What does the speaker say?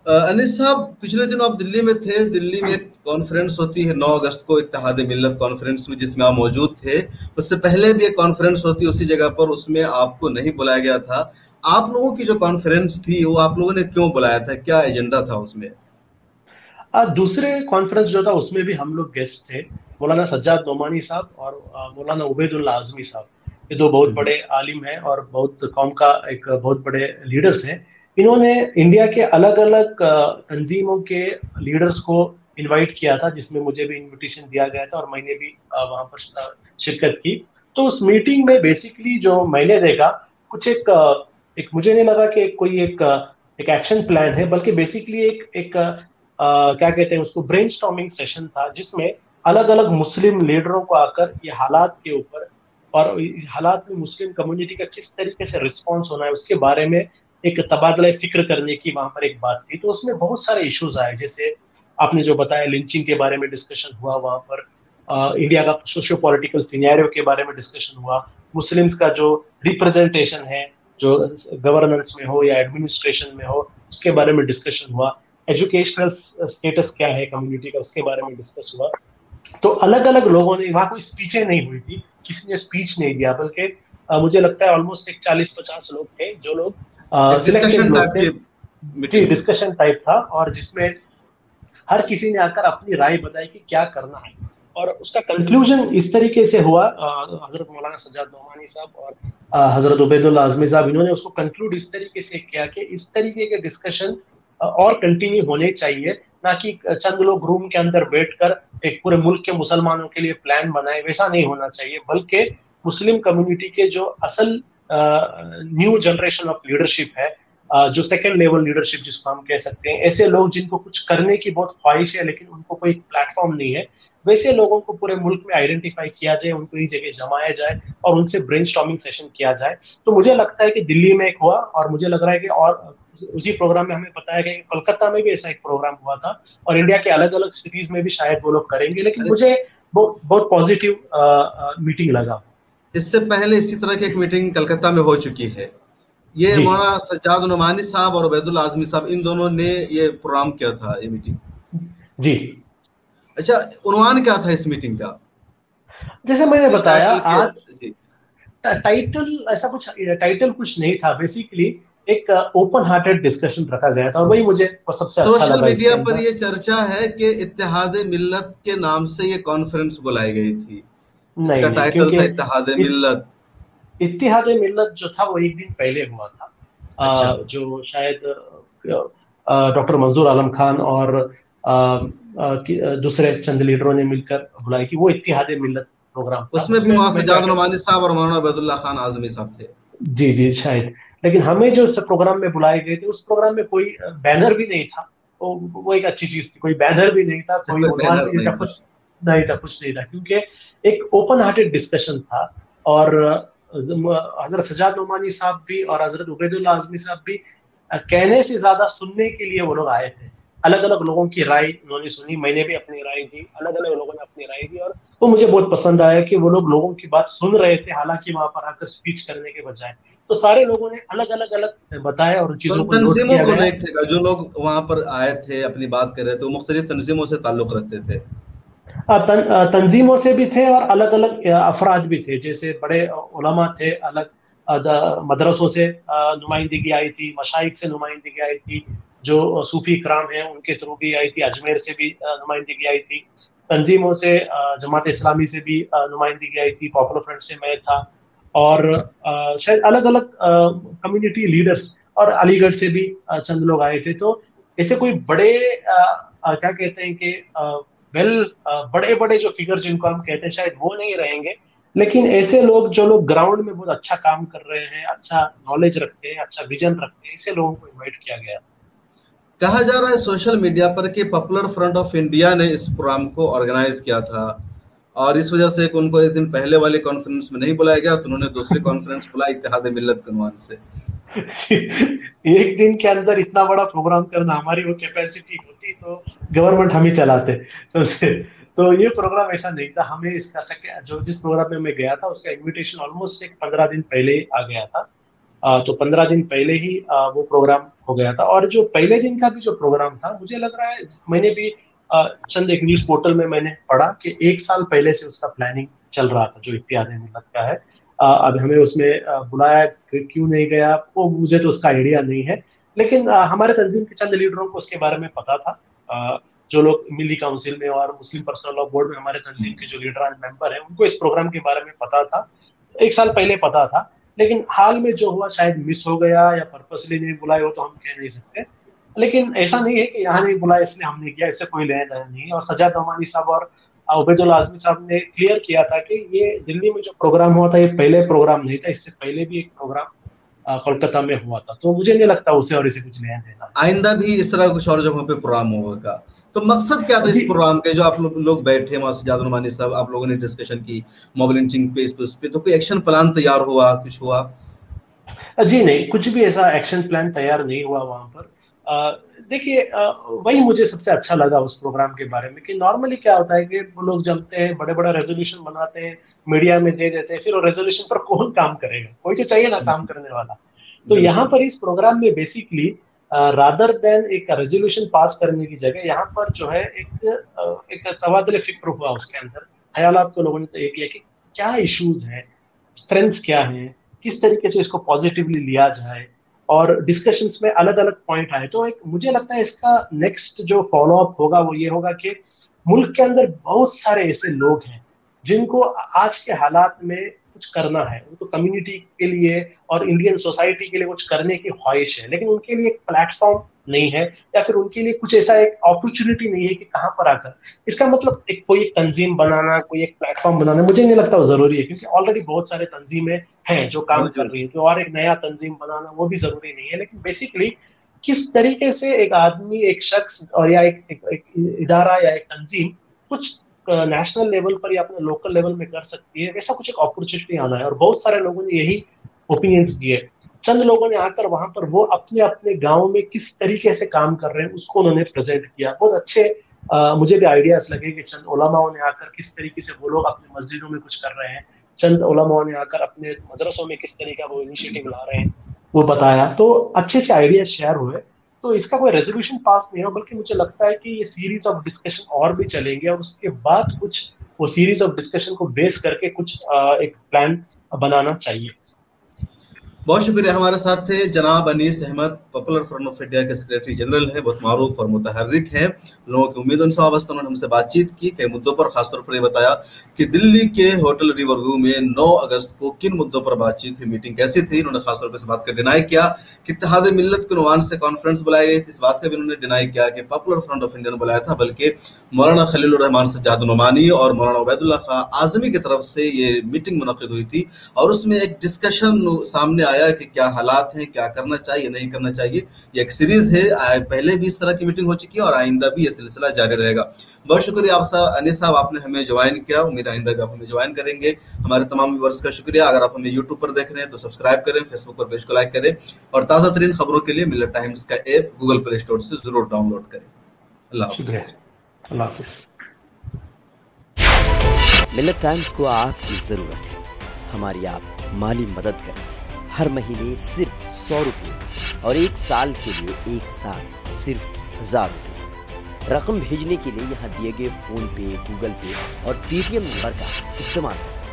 अनिस साहब, पिछले दिनों आप दिल्ली में थे। दिल्ली में एक कॉन्फ्रेंस होती है 9 अगस्त को, इत्तेहाद मिल्लत कॉन्फ्रेंस में, जिसमें आप मौजूद थे। उससे पहले भी एक कॉन्फ्रेंस होती उसी जगह पर, उसमें आपको नहीं बुलाया गया था। आप लोगों की जो कॉन्फ्रेंस थी वो आप लोगों ने क्यों बुलाया था, क्या एजेंडा था उसमें? दूसरे कॉन्फ्रेंस जो था उसमें भी हम लोग गेस्ट थे। मौलाना सज्जाद नोमानी साहब और मौलाना उबैदुल्ला आजमी साहब, ये दो बहुत बड़े आलिम हैं और बहुत कौम का एक बहुत बड़े लीडर्स हैं। इन्होंने इंडिया के अलग अलग तंजीमों के लीडर्स को इनवाइट किया था, जिसमें मुझे भी इनविटेशन दिया गया था और मैंने भी वहां पर शिरकत की। तो उस मीटिंग में बेसिकली जो मैंने देखा, कुछ एक मुझे नहीं लगा कि कोई एक एक्शन प्लान है, बल्कि बेसिकली एक क्या कहते हैं उसको, ब्रेनस्टॉर्मिंग सेशन था, जिसमें अलग अलग मुस्लिम लीडरों को आकर ये हालात के ऊपर और इस हालात में मुस्लिम कम्युनिटी का किस तरीके से रिस्पॉन्स होना है उसके बारे में एक तबादला फिक्र करने की वहां पर एक बात थी। तो उसमें बहुत सारे इश्यूज आए, जैसे आपने जो बताया लिंचिंग के बारे में डिस्कशन हुआ वहां पर, इंडिया का सोशियो पॉलिटिकल सिनेरियो के बारे में डिस्कशन हुआ, मुस्लिम्स का जो रिप्रेजेंटेशन है, जो गवर्नेंस में हो या एडमिनिस्ट्रेशन में हो, उसके बारे में डिस्कशन हुआ, एजुकेशनल स्टेटस क्या है कम्युनिटी का उसके बारे में डिस्कस हुआ। तो अलग अलग लोगों ने, वहां कोई स्पीचें नहीं हुई थी, किसी ने स्पीच नहीं दिया, बल्कि मुझे लगता है ऑलमोस्ट एक 40-50 लोग थे जो लोग एक सिलेक्टेड डिस्कशन टाइप लोग थे। की जी, मीटिंग हुई। डिस्कशन टाइप था और जिसमें हर किसी ने आकर अपनी राय बताई कि क्या करना है। और उसका कंक्लूजन इस तरीके से हुआ, हजरत मौलाना सज्जाद नोमानी साहब और हजरत उबैदुल्ला आजमी साहब, इन्होंने उसको कंक्लूड इस तरीके से किया कि इस तरीके के डिस्कशन और कंटिन्यू होने चाहिए, ना कि चंद लोग रूम के अंदर बैठकर एक पूरे मुल्क के मुसलमानों के लिए प्लान बनाए, वैसा नहीं होना चाहिए। बल्कि मुस्लिम कम्युनिटी के जो असल न्यू जनरेशन ऑफ लीडरशिप है, जो सेकंड लेवल लीडरशिप जिसको हम कह सकते हैं, ऐसे लोग जिनको कुछ करने की बहुत ख्वाहिश है लेकिन उनको कोई प्लेटफॉर्म नहीं है, वैसे लोगों को पूरे मुल्क में आइडेंटिफाई किया जाए, उनको एक जगह जमाया जाए और उनसे ब्रेनस्टॉर्मिंग सेशन किया जाए। तो मुझे लगता है कि दिल्ली में एक हुआ, और मुझे लग रहा है कि और उसी प्रोग्राम में हमें बताया गया कि कोलकाता में भी ऐसा एक प्रोग्राम हुआ था और इंडिया के अलग अलग सिटीज में भी शायद वो लोग करेंगे। लेकिन अरे, मुझे बहुत बहुत पॉजिटिव मीटिंग लगा। इससे पहले इसी तरह की एक मीटिंग कलकत्ता में हो चुकी है। ये जी मौलाना सज्जाद नोमानी साहब और उबैदुल्ला आजमी साहब, इन दोनों ने ये प्रोग्राम किया था, ये मीटिंग। जी, अच्छा, उन्वान क्या था इस मीटिंग का? जैसे मैंने किस बताया टाइटल के? आज, जी। टाइटल ऐसा कुछ, टाइटल कुछ नहीं था, बेसिकली एक ओपन हार्टेड डिस्कशन रखा गया था और वही मुझे सबसे अच्छा सोशल लगा इसके मीडिया पर अंदर। ये चर्चा है कि इत्तेहाद मिल्लत के नाम से ये कॉन्फ्रेंस बुलाई गई थी। नहीं इसका नहीं, टाइटल क्योंकि था इत्तेहाद मिल्लत। इत्तेहाद मिल्लत जो था वो एक दिन पहले हुआ था। अच्छा। जो शायद डॉक्टर मंजूर आलम खान और दूसरे चंद लीडरों ने मिलकर बुलाई थी, वो इत्तेहाद मिल्लत प्रोग्राम था उसमें भी जिसमें मौलाना मैंने सज्जाद अटेंड। नोमानी साहब और मौलाना उबैदुल्ला खान आजमी साहब थे। जी जी, शायद। लेकिन हमें जो इस प्रोग्राम में बुलाए गए थे, उस प्रोग्राम में कोई बैनर भी नहीं था। वो एक अच्छी चीज थी, कोई बैनर भी नहीं था, अच्छा, कोई कोई उन्वान बैनर भी नहीं नहीं था, था। कुछ नहीं था, कुछ नहीं था, क्योंकि एक ओपन हार्टेड डिस्कशन था। और हजरत सज्जाद नोमानी साहब भी और हजरत उबैदुल्ला आजमी साहब भी कहने से ज्यादा सुनने के लिए वो लोग आए थे। अलग अलग लोगों की राय उन्होंने सुनी, मैंने भी अपनी राय दी, अलग अलग लोगों ने अपनी राय दी, और वो मुझे बहुत पसंद आया कि वो लोग लोगों की बात सुन रहे थे, हालांकि वहां पर आकर स्पीच करने के बजाय। तो सारे लोगों ने अलग अलग अलग बताया और उन तो चीजों उन को नोट तंजीमों किया को गया। लेके था, जो लोग वहां पर आए थे अपनी बात कर रहे थे, वो मुख्तलिफ तंजीमों से ताल्लुक रखते थे। तंजीमों से भी थे और अलग अलग अफराद भी थे, जैसे बड़े उलमा थे, अलग मदरसों से नुमाइंदगी आई थी, मशाइख से नुमाइंदगी आई थी, जो सूफी कराम हैं उनके थ्रू भी आई थी, अजमेर से भी नुमाइंदगी आई थी, तंजीमों से जमात इस्लामी से भी नुमाइंदगी आई थी, पॉपुलर फ्रंट से मैं था, और शायद अलग अलग कम्युनिटी लीडर्स, और अलीगढ़ से भी चंद लोग आए थे। तो ऐसे कोई बड़े क्या कहते हैं कि वेल, बड़े बड़े जो फिगर जिनको हम कहते हैं शायद वो नहीं रहेंगे, लेकिन ऐसे लोग जो लोग ग्राउंड में बहुत अच्छा काम कर रहे हैं, अच्छा नॉलेज रखते हैं, अच्छा विजन रखते हैं, ऐसे लोगों को इनवाइट किया गया। कहा जा रहा है सोशल मीडिया पर कि पॉपुलर फ्रंट ऑफ इंडिया ने इस प्रोग्राम को ऑर्गेनाइज किया था, और इस वजह से कि उनको एक दिन पहले वाले कॉन्फ्रेंस में नहीं बुलाया गया, तो उन्होंने दूसरी कॉन्फ्रेंस बुलाई इत्तेहाद मिल्लत के unवान से। एक दिन के अंदर इतना बड़ा प्रोग्राम करना, हमारी वो कैपेसिटी होती तो गवर्नमेंट हम ही चलाते सबसे। तो ये प्रोग्राम ऐसा नहीं था, हमें इसका जो जिस प्रोग्राम में मैं गया था उसका इनविटेशन ऑलमोस्ट एक 15 दिन पहले ही आ गया था। तो 15 दिन पहले ही वो प्रोग्राम हो गया था। और जो पहले दिन का भी जो प्रोग्राम था, मुझे लग रहा है, मैंने भी चंद एक न्यूज पोर्टल में मैंने पढ़ा कि 1 साल पहले से उसका प्लानिंग चल रहा था, जो इत्तेहाद मिल्लत का है। अब हमें उसमें बुलाया क्यों नहीं गया, वो मुझे तो उसका आइडिया नहीं है। लेकिन हमारे तंजीम के चंद लीडरों को उसके बारे में पता था। जो लोग मिली काउंसिल में और मुस्लिम पर्सनल लॉ बोर्ड में हमारे तंजीम के जो लीडर मेंबर हैं, उनको इस प्रोग्राम के बारे में पता था, 1 साल पहले पता था। लेकिन हाल में जो हुआ शायद मिस हो गया या पर्पसली नहीं बुलाए, हो तो हम कह नहीं सकते। लेकिन ऐसा नहीं है कि यहाँ नहीं बुलाया इसलिए हमने किया, इससे कोई लेना देना नहीं है। और सज्जाद नोमानी साहब और उबैदुल्ला आजमी साहब ने क्लियर किया था कि ये दिल्ली में जो प्रोग्राम हुआ था, ये पहले प्रोग्राम नहीं था, इससे पहले भी एक प्रोग्राम कोलकाता में हुआ था। तो मुझे नहीं लगता उसे और इसे कुछ लेना देना। आइंदा भी इस तरह कुछ और जगहों पे प्रोग्राम होगा। तो मकसद क्या था इस जी प्रोग्राम के, जो आप लोग बैठे वहां से, जादू नुमानी साहब, आप लोगों ने डिस्कशन की मॉब लिंचिंग पे, उस पे तो कोई एक्शन प्लान तैयार हुआ, कुछ हुआ? जी नहीं, कुछ भी ऐसा एक्शन प्लान तैयार नहीं हुआ वहां पर। देखिए, वही मुझे सबसे अच्छा लगा उस प्रोग्राम के बारे में कि नॉर्मली क्या होता है कि वो लोग जमते हैं, बड़े बड़े रेजोल्यूशन बनाते हैं, मीडिया में दे देते हैं, फिर वो रेजोल्यूशन पर कौन काम करेगा, कोई तो चाहिए ना काम करने वाला। तो यहाँ बिल्कुल। पर इस प्रोग्राम में बेसिकली रादर देन एक रेजोल्यूशन पास करने की जगह, यहाँ पर जो है एक तबादले फिक्र हुआ उसके अंदर। ख्यालात को लोगों ने तो ये किया कि क्या इश्यूज हैं, स्ट्रेंथ्स क्या हैं, किस तरीके से इसको पॉजिटिवली लिया जाए, और डिस्कशंस में अलग अलग पॉइंट आए। तो एक मुझे लगता है इसका नेक्स्ट जो फॉलो अप होगा वो ये होगा कि मुल्क के अंदर बहुत सारे ऐसे लोग हैं जिनको आज के हालात में कुछ करना है, उनको कम्युनिटी के लिए और इंडियन सोसाइटी के लिए कुछ करने की ख्वाहिश है, लेकिन उनके लिए एक प्लेटफॉर्म नहीं है, या फिर उनके लिए कुछ ऐसा एक अपॉर्चुनिटी नहीं है कि कहाँ पर आकर। इसका मतलब एक कोई एक तंजीम बनाना, कोई एक प्लेटफॉर्म बनाना मुझे नहीं लगता वो जरूरी है, क्योंकि ऑलरेडी बहुत सारे तंजीमें हैं जो काम कर मौजूद। रही है। तो और एक नया तंजीम बनाना वो भी जरूरी नहीं है। लेकिन बेसिकली किस तरीके से एक आदमी, एक शख्स और या एक इदारा या एक तंजीम कुछ नेशनल लेवल पर या अपने लोकल लेवल में कर सकती है, वैसा कुछ एक अपॉर्चुनिटी आना है। और बहुत सारे लोगों ने यही ओपिनियंस दिए। चंद लोगों ने आकर वहां पर वो अपने अपने गांव में किस तरीके से काम कर रहे हैं उसको उन्होंने प्रेजेंट किया। बहुत अच्छे मुझे भी आइडियाज लगे कि चंद उलमाओं ने आकर किस तरीके से वो लोग अपने मस्जिदों में कुछ कर रहे हैं, चंद उलमाओं ने आकर अपने मदरसों में किस तरीके का वो इनिशिएटिव ला रहे हैं, वो बताया। तो अच्छे अच्छे आइडियाज शेयर हुए। तो इसका कोई रेजोल्यूशन पास नहीं हो, बल्कि मुझे लगता है कि ये सीरीज ऑफ डिस्कशन और भी चलेंगे, और उसके बाद कुछ वो सीरीज ऑफ डिस्कशन को बेस करके कुछ एक प्लान बनाना चाहिए। बहुत शुक्रिया। हमारे साथ थे जनाब Anis Ahmad, popular front of India के सेक्रेटरी जनरल है, बहुत मारूफ और मुतहर्रिक है। लोगों की उम्मीद उनसे वाबस्ता, उन्होंने हमसे बातचीत की, कई मुद्दों पर, खासतौर पर ये बताया कि दिल्ली के होटल रिवर व्यू में 9 अगस्त को किन मुद्दों पर बातचीत हुई, मीटिंग कैसी थी। उन्होंने खासतौर पर इस बात का डिनाई किया कि इत्तेहाद मिल्लत के उन्वान से कॉन्फ्रेंस बुलाई गई थी। इस बात का भी उन्होंने डिनाई किया कि पॉपुलर फ्रंट ऑफ इंडिया ने बुलाया था, बल्कि मौलाना खलीलुर रहमान सज्जाद नोमानी और मौलाना उबैदुल्ला खां आजमी की तरफ से ये मीटिंग मुनक्किद हुई थी। और उसमें एक डिस्कशन सामने आया कि क्या हालात हैं, क्या करना चाहिए, नहीं करना चाहिए। ये एक सीरीज है, पहले भी इस तरह की मीटिंग हो चुकी है और आइंदा भी ये सिलसिला जारी रहेगा। बहुत शुक्रिया आप अनीस साहब, आपने हमें ज्वाइन किया। उम्मीद आइंदा भी आप हमें ज्वाइन करेंगे। हमारे तमाम व्यूअर्स का शुक्रिया। अगर आप हमें यूट्यूब पर देख रहे हैं तो सब्सक्राइब करें, फेसबुक पर पेज को लाइक करें, और ताज़ा तरीन खबरों के लिए मिल्लत टाइम्स का ऐप गूगल प्ले स्टोर से जरूर डाउनलोड करें। अल्लाह शुक्रिया। हाफिज। अल्लाह हाफिज। मिल्लत टाइम्स को आपकी ज़रूरत है, हमारी आप माली मदद करें। हर महीने सिर्फ 100 रुपये और 1 साल के लिए 1 साल सिर्फ 1000 रुपये। रकम भेजने के लिए यहाँ दिए गए फ़ोन पे, गूगल पे और पेटीएम नंबर का इस्तेमाल कर सकते हैं।